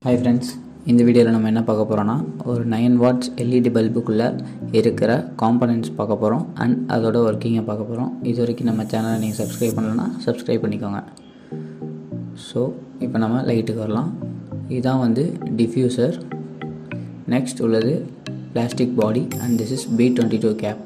Hi friends, இந்த வீடியோவில் நம்ம என்ன பார்க்க போகிறோம்னா ஒரு 9 watts LED பல்புக்குள்ளே இருக்கிற காம்பனன்ட்ஸ் பார்க்க போகிறோம் அண்ட் அதோட ஒர்க்கிங்கை பார்க்க போகிறோம். இது வரைக்கும் நம்ம சேனலை நீங்கள் சப்ஸ்கிரைப் பண்ணலன்னா சப்ஸ்கிரைப் பண்ணிக்கோங்க. ஸோ இப்போ நம்ம லைட்டுக்கு வரலாம். இதுதான் வந்து டிஃப்யூசர். நெக்ஸ்ட் உள்ளது plastic body and this is B22 cap.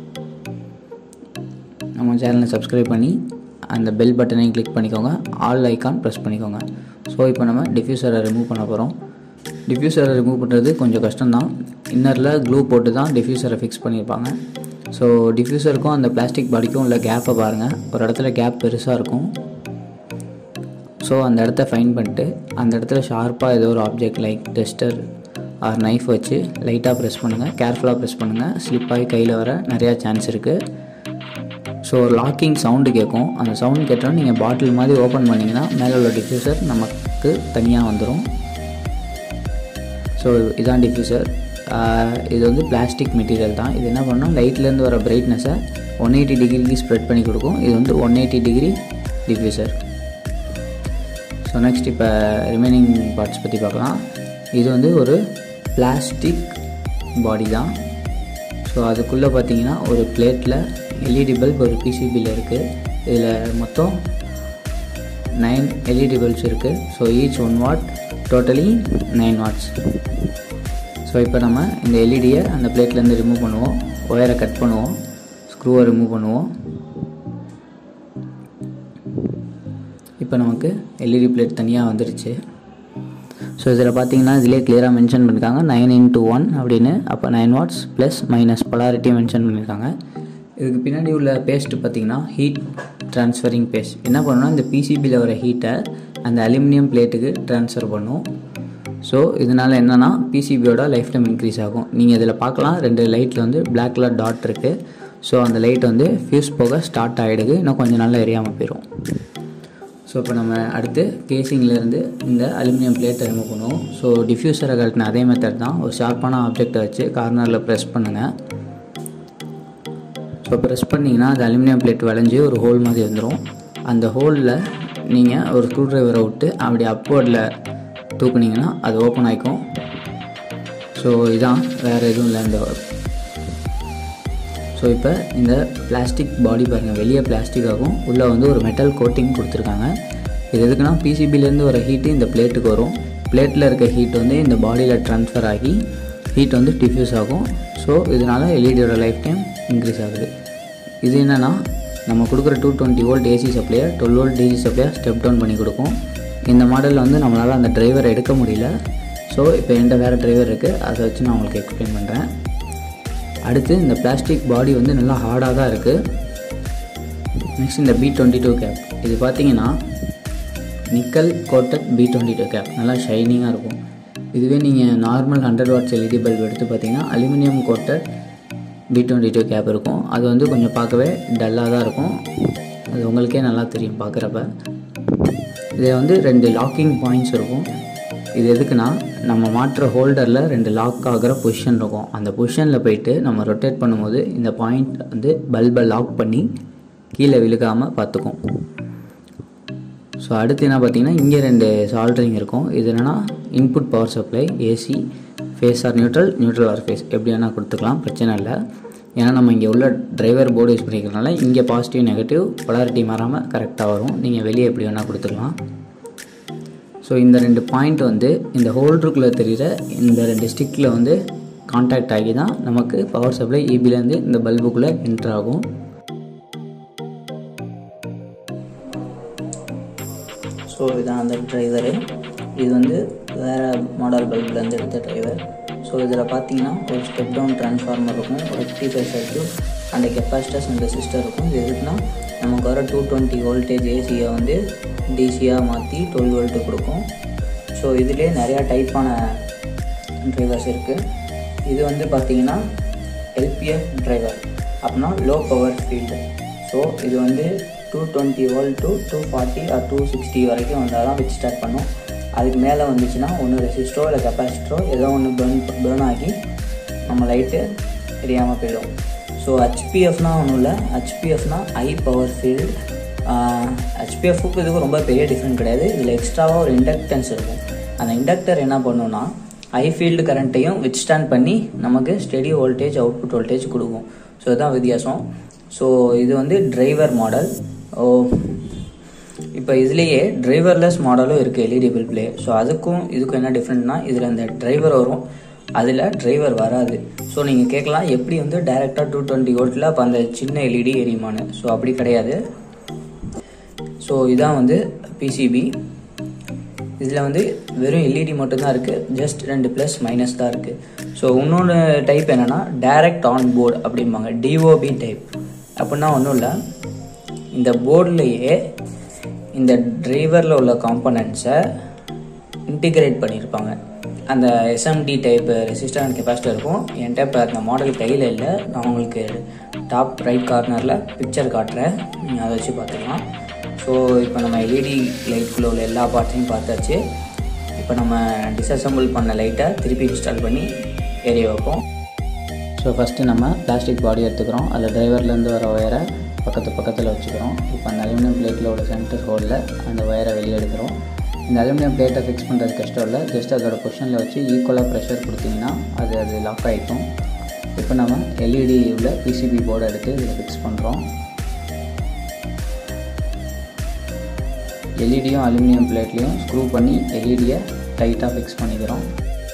நம்ம சேனலை சப்ஸ்கிரைப் பண்ணி அந்த பெல் பட்டனையும் கிளிக் பண்ணிக்கோங்க, ஆல் ஐக்கான் ப்ரெஸ் பண்ணிக்கோங்க. ஸோ இப்போ நம்ம டிஃப்யூசரை ரிமூவ் பண்ண போகிறோம். டிஃப்யூசரை ரிமூவ் பண்ணுறது கொஞ்சம் கஷ்டம்தான். இன்னரில் க்ளூ போட்டு தான் டிஃப்யூசரை ஃபிக்ஸ் பண்ணியிருப்பாங்க. ஸோ டிஃப்யூசருக்கும் அந்த பிளாஸ்டிக் பாடிக்கும் உள்ள கேப்பை பாருங்கள். ஒரு இடத்துல கேப் பெருசாக இருக்கும். ஸோ அந்த இடத்த ஃபைண்ட் பண்ணிட்டு அந்த இடத்துல ஷார்ப்பாக ஏதோ ஒரு object like tester or knife வச்சு லைட்டாக ப்ரெஸ் பண்ணுங்கள். கேர்ஃபுல்லாக ப்ரெஸ் பண்ணுங்கள். ஸ்லிப்பாகி கையில் வர நிறையா சான்ஸ் இருக்குது. ஸோ ஒரு லாக்கிங் சவுண்டு கேட்கும். அந்த சவுண்டு கேட்டோன்னா நீங்கள் பாட்டில் மாதிரி ஓப்பன் பண்ணிங்கன்னா மேலே உள்ள டிஃப்யூசர் நமக்கு தனியாக வந்துடும். ஸோ இதுதான் டிஃப்யூசர். இது வந்து பிளாஸ்டிக் மெட்டீரியல் தான். இது என்ன பண்ணணும், லைட்லேருந்து வர பிரைட்னஸை 180 டிகிரிக்கு ஸ்ப்ரெட் பண்ணி கொடுக்கும். இது வந்து 180 டிகிரி டிஃப்யூசர். ஸோ நெக்ஸ்ட் இப்போ ரிமைனிங் பார்ட்ஸ் பற்றி பார்க்கலாம். இது வந்து ஒரு பிளாஸ்டிக் பாடி தான். ஸோ அதுக்குள்ளே பார்த்தீங்கன்னா ஒரு பிளேட்டில் LED பல்ப் ஒரு PCBயில் இருக்குது. இதில் மொத்தம் 9 LED பல்ப்ஸ் இருக்குது. So each 1 watt, totally 9 watts. So இப்போ நம்ம இந்த எல்இடியை அந்த பிளேட்லேருந்து ரிமூவ் பண்ணுவோம். ஒயரை கட் பண்ணுவோம், ஸ்க்ரூவை ரிமூவ் பண்ணுவோம். இப்போ நமக்கு LED பிளேட் தனியாக வந்துடுச்சு. ஸோ இதில் பார்த்தீங்கன்னா இதிலே கிளியராக மென்ஷன் பண்ணியிருக்காங்க 9x1 அப்படின்னு. அப்போ 9 watts plus minus polarity mention பண்ணியிருக்காங்க. இதுக்கு பின்னாடி உள்ள பேஸ்ட்டு பார்த்திங்கன்னா ஹீட் ட்ரான்ஸ்ஃபரிங் பேஸ்ட். என்ன பண்ணணும்னா இந்த PCBயில் வர ஹீட்டை அந்த அலுமினியம் பிளேட்டுக்கு ட்ரான்ஸ்ஃபர் பண்ணும். ஸோ இதனால் என்னென்னா PCBயோட லைஃப் டைம் இன்க்ரீஸ் ஆகும். நீங்கள் இதில் பார்க்கலாம் 2 லைட்டில் வந்து பிளாக் கலர் டாட் இருக்குது. ஸோ அந்த லைட் வந்து ஃபியூஸ் போக ஸ்டார்ட் ஆகிடுது. இன்னும் கொஞ்சம் நாளில் எரியாமல் போயிடும். ஸோ இப்போ நம்ம அடுத்து கேசிங்லேருந்து இந்த அலுமினியம் பிளேட்டை ரிமூவ் பண்ணுவோம். ஸோ டிஃப்யூசரை கழட்டின அதே மெத்தட் தான். ஒரு ஷார்ப்பான ஆப்ஜெக்டை வச்சு கார்னரில் ப்ரெஸ் பண்ணுங்கள். ஸோ ப்ரெஸ் பண்ணிங்கன்னா அது அலுமினியம் பிளேட் வளைஞ்சி ஒரு ஹோல் மாதிரி வந்துடும். அந்த ஹோலில் நீங்கள் ஒரு ஸ்க்ரூ ட்ரைவரை விட்டு அப்படி அப்வர்டில் தூக்குனிங்கன்னா அது ஓப்பன் ஆகிக்கும். ஸோ இதான், வேறு எதுவும் இல்லை இந்த. ஸோ இப்போ இந்த பிளாஸ்டிக் பாடி பாருங்கள், வெளியே பிளாஸ்டிக் ஆகும், உள்ளே வந்து ஒரு மெட்டல் கோட்டிங் கொடுத்துருக்காங்க. இது எதுக்குன்னா PCBலேருந்து வர ஹீட்டு இந்த பிளேட்டுக்கு வரும். பிளேட்டில் இருக்க ஹீட் வந்து இந்த பாடியில் ட்ரான்ஸ்ஃபர் ஆகி ஹீட் வந்து டிஃப்யூஸ் ஆகும். ஸோ இதனால் எல்இடியோட லைஃப் டைம் இன்க்ரீஸ் ஆகுது. இது என்னென்னா நம்ம கொடுக்குற 220 volt AC சப்ளையை 12 volt DC சப்ளையை ஸ்டெப் டவுன் பண்ணி கொடுக்கும். இந்த மாடலில் வந்து நம்மளால் அந்த டிரைவரை எடுக்க முடியல. ஸோ இப்போ என்கிட்ட வேறு டிரைவர் இருக்குது, அதை வச்சு நான் உங்களுக்கு எக்ஸ்பிளைன் பண்ணுறேன். அடுத்து இந்த பிளாஸ்டிக் பாடி வந்து நல்லா ஹார்டாக தான் இருக்குது. நெக்ஸ்ட் இந்த B22 கேப். இது பார்த்தீங்கன்னா நிக்கல் கோட்டட் B22 கேப், நல்லா ஷைனிங்காக இருக்கும். இதுவே நீங்கள் நார்மல் 100 watts LED பல்ப் எடுத்து பார்த்தீங்கன்னா அலுமினியம் கோட்டட் B22 கேப் இருக்கும். அது வந்து கொஞ்சம் பார்க்கவே டல்லாக தான் இருக்கும். அது உங்களுக்கே நல்லா தெரியும் பார்க்குறப்ப. இதில் வந்து 2 லாக்கிங் பாயிண்ட்ஸ் இருக்கும். இது எதுக்குன்னா நம்ம மாற்ற ஹோல்டரில் 2 லாக் ஆகிற பொசிஷன் இருக்கும். அந்த பொசிஷனில் போயிட்டு நம்ம ரொட்டேட் பண்ணும்போது இந்த பாயிண்ட் வந்து பல்பை லாக் பண்ணி கீழே விழுகாமல் பார்த்துக்கும். ஸோ அடுத்து என்ன பார்த்தீங்கன்னா இங்கே 2 சால்ட்ரிங் இருக்கும். இது என்னென்னா input power supply, AC phase or neutral, neutral or phase எப்படி வேணால் கொடுத்துக்கலாம், பிரச்சனை இல்லை. ஏன்னா நம்ம இங்கே உள்ள டிரைவர் போர்டு யூஸ் பண்ணிக்கிறதுனால இங்கே பாசிட்டிவ் நெகட்டிவ் பொலாரிட்டி மாறாமல் கரெக்டாக வரும். நீங்கள் வெளியே எப்படி வேணால் கொடுத்துக்கலாம். ஸோ இந்த 2 பாயிண்ட் வந்து இந்த ஹோல்டருக்குள்ளே தெரிகிற இந்த 2 ஸ்டிக்கில் வந்து கான்டாக்ட் ஆகி தான் நமக்கு பவர் சப்ளை EBலேருந்து இந்த பல்புக்குள்ளே என்ட்ரு ஆகும். ஸோ இதுதான் அந்த டிரைவரு. இது வந்து வேறு மாடல் பல்ப்லேருந்து எடுத்த டிரைவர். ஸோ இதில் பார்த்தீங்கன்னா ஒரு ஸ்டெப் டவுன் டிரான்ஸ்ஃபார்மர் இருக்கும், ஒரு rectifier circuit and capacitors and resistor இருக்கும். இது எதுக்குன்னா நமக்கு வர 220 voltage ACயை வந்து DCயாக மாற்றி 12 volt கொடுக்கும். ஸோ இதிலே நிறையா டைப்பான டிரைவர்ஸ் இருக்குது. இது வந்து பார்த்திங்கன்னா LPF டிரைவர், அப்படின்னா லோ பவர் ஃபீல்டு. ஸோ இது வந்து 220 volt to 240 or 260 வரைக்கும் வந்தால் தான் வச்சு ஸ்டார்ட் பண்ணும். அதுக்கு மேலே வந்துச்சுன்னா ஒன்று ரெசிஸ்டரோ இல்லை கெப்பாசிட்டரோ ஏதோ ஒன்று பேர்ன் ஆகி நம்ம லைட்டு எரியாமல் போயிடும். ஸோ HPFனால் ஒன்றும் இல்லை. HPFனால் ஹை பவர் ஃபீல்டு. HPFக்கு இதுக்கு ரொம்ப பெரிய டிஃப்ரெண்ட் கிடையாது. இதில் எக்ஸ்ட்ராவாக ஒரு இண்டக்டன்ஸ் இருக்கும். அந்த இண்டக்டர் என்ன பண்ணுன்னா ஹை ஃபீல்டு கரண்ட்டையும் வித்ஸ்டாண்ட் பண்ணி நமக்கு ஸ்டெடி வோல்டேஜ் அவுட்புட் வோல்டேஜ் கொடுக்கும். ஸோ இதுதான் வித்தியாசம். ஸோ இது வந்து டிரைவர் மாடல். இப்போ இதுலேயே டிரைவர்லெஸ் மாடலும் இருக்குது எல்இடி பல்ப்லேயே. ஸோ அதுக்கும் இதுக்கும் என்ன டிஃப்ரெண்ட்னா இதில் இந்த டிரைவர் வரும், அதில் டிரைவர் வராது. ஸோ நீங்கள் கேட்கலாம் எப்படி வந்து டைரெக்டாக 220 வோல்ட்டில் அப்போ அந்த சின்ன எல்இடி எரியுமான்னு. ஸோ அப்படி கிடையாது. ஸோ இதான் வந்து பிசிபி. இதில் வந்து வெறும் எல்இடி மட்டும்தான் இருக்குது, ஜஸ்ட் 2 ப்ளஸ் மைனஸ் தான் இருக்குது. ஸோ இன்னொன்று டைப் என்னென்னா டைரக்ட் ஆன் போர்டு அப்படிம்பாங்க, டிஓபி டைப். அப்படின்னா ஒன்றும் இல்லை, இந்த போர்ட்லேயே இந்த டிரைவரில் உள்ள காம்பனன்ட்ஸை இன்டிகிரேட் பண்ணியிருப்பாங்க. அந்த SMD type resistor and capacitor இருக்கும். என்கிட்ட இப்போ அந்த மாடல் கையில் இல்லை, நான் உங்களுக்கு டாப் ரைட் கார்னரில் பிக்சர் காட்டுறேன், நீங்கள் அதை வச்சு பார்த்துக்கலாம். ஸோ இப்போ நம்ம எல்இடி லைட்குள்ளே உள்ள எல்லா பார்ட்ஸையும் பார்த்தாச்சு. இப்போ நம்ம டிஸ்அசம்பிள் பண்ண லைட்டை திருப்பி இன்ஸ்டால் பண்ணி ஏரிய வைப்போம். ஸோ ஃபஸ்ட்டு நம்ம பிளாஸ்டிக் பாடி எடுத்துக்கிறோம், அதில் டிரைவர்லேருந்து வர ஒயரை பக்கத்தில் வச்சுக்கிறோம். இப்போ அந்த அலுமினியம் பிளேட்டில் உள்ள சென்டர் ஹோலில் அந்த ஒயரை வெளியே எடுக்கிறோம். இந்த அலுமினியம் பிளேட்டை ஃபிக்ஸ் பண்ணுறது கஷ்டம் இல்லை, ஜஸ்ட் அதோட பொசிஷனில் வச்சு ஈக்குவலாக ப்ரெஷர் கொடுத்திங்கன்னா அது லாக் ஆகிக்கும். இப்போ நம்ம எல்இடி உள்ள பிசிபி போர்டை எடுத்து இதில் ஃபிக்ஸ் பண்ணுறோம். எல்இடியும் அலுமினியம் பிளேட்லேயும் ஸ்க்ரூ பண்ணி எல்இடியை டைட்டாக ஃபிக்ஸ் பண்ணிக்கிறோம்.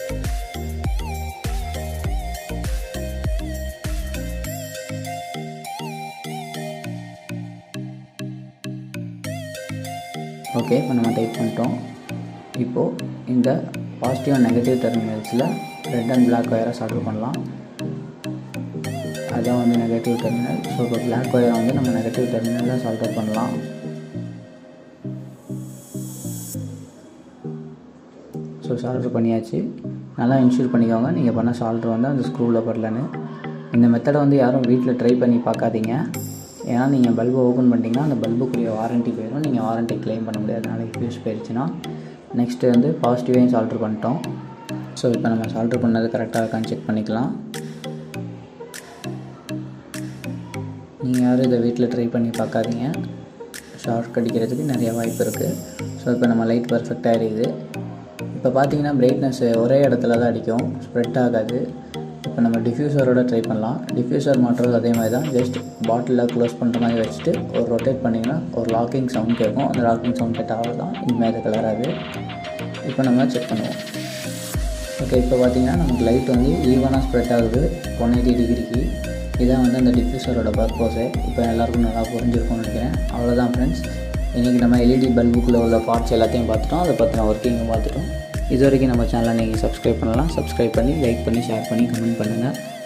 ஓகே, இப்போ நம்ம டைப் பண்ணிட்டோம். இப்போது இந்த பாசிட்டிவ் அண்ட் நெகட்டிவ் டெர்மினல்ஸில் ரெட் அண்ட் பிளாக் ஒயரை சால்டர் பண்ணலாம். அதுதான் வந்து நெகட்டிவ் டெர்மினல். ஸோ இப்போ பிளாக் ஒயரை வந்து நம்ம நெகட்டிவ் டெர்மினலில் சால்டர் பண்ணலாம். ஸோ சால்ட்ரு பண்ணியாச்சு. நல்லா இன்ஷூர் பண்ணிக்கோங்க நீங்கள் பண்ண சால்ட்ரு வந்து அந்த ஸ்க்ரூவில் படலன்னு. இந்த மெத்தடை வந்து யாரும் வீட்டில் ட்ரை பண்ணி பார்க்காதீங்க. ஏன்னா நீங்கள் பல்பை ஓப்பன் பண்ணிட்டீங்கன்னா அந்த பல்புக்குரிய வாரண்ட்டி போயிடும், நீங்கள் வாரண்ட்டி கிளைம் பண்ண முடியாது நாளைக்கு ஃபியூஸ் போயிடுச்சுன்னா. நெக்ஸ்ட்டு வந்து பாசிட்டிவையும் சால்ட்ரு பண்ணிட்டோம். ஸோ இப்போ நம்ம சால்ட்ரு பண்ணது கரெக்டாக இருக்கான்னு செக் பண்ணிக்கலாம். நீங்கள் யாரும் இதை வீட்டில் ட்ரை பண்ணி பார்க்காதீங்க, ஷார்ட் அடிக்கிறதுக்கு நிறைய வாய்ப்பு இருக்குது. ஸோ இப்போ நம்ம லைட் பர்ஃபெக்டாக எரியுது. இப்போ பார்த்தீங்கன்னா பிரைட்னஸ் ஒரே இடத்துல தான் அடிக்கும், ஸ்ப்ரெட் ஆகாது. இப்போ நம்ம டிஃப்யூசரோட ட்ரை பண்ணலாம். டிஃப்யூசர் மாட்டுறது அதே மாதிரி தான், ஜஸ்ட் பாட்டிலில் க்ளோஸ் பண்ணுற மாதிரி வச்சுட்டு ஒரு ரொட்டேட் பண்ணிங்கன்னா ஒரு லாக்கிங் சவுண்ட் கேட்கும். அந்த லாக்கிங் சவுண்ட் கேட்டால் தான் இனிமேல் அது கலராது. இப்போ நம்ம செக் பண்ணுவோம். ஓகே, இப்போ பார்த்தீங்கன்னா நமக்கு லைட் வந்து ஈவனாக ஸ்ப்ரெட் ஆகுது 180 டிகிரிக்கு. இதான் வந்து அந்த டிஃப்யூசரோட பர்பஸே. இப்போ எல்லாருக்கும் நல்லா புரிஞ்சிருக்கும்னு நினைக்கிறேன். அவ்வளோதான் ஃப்ரெண்ட்ஸ், இன்றைக்கி நம்ம எல்இடி பல்புக்குள்ளே உள்ள பார்ட்ஸ் எல்லாத்தையும் பார்த்துட்டோம், அதை பற்றின ஒர்க்கிங்கும் பார்த்துட்டோம். இது வரைக்கும் நம்ம சேனலை நீங்கள் சப்ஸ்கிரைப் பண்ணலாம். சப்ஸ்கிரைப் பண்ணி லைக் பண்ணி ஷேர் பண்ணி கமெண்ட் பண்ணுங்கள்.